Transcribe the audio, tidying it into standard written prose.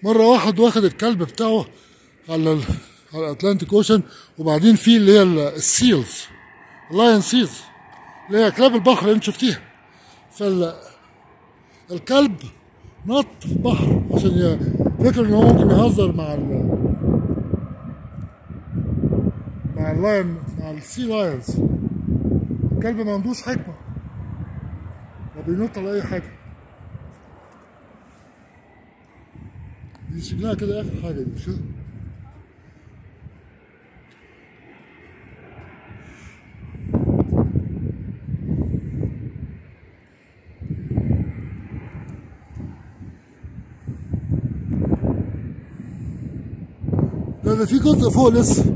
مرة واحد واخد الكلب بتاعه على الأتلانتيك أوشن، وبعدين في اللي هي السيلز، اللاين سيلز، اللي هي كلاب البحر اللي انت شفتيها. فالكلب نط في البحر عشان فكر ان هو ممكن يهزر مع اللاين، مع السي لاينز. الكلب ما عندوش حكمة، ما بينط على أي حاجة. دي شكلها كده آخر حاجة دي، مش كده؟ ده في جزء فوق لسه.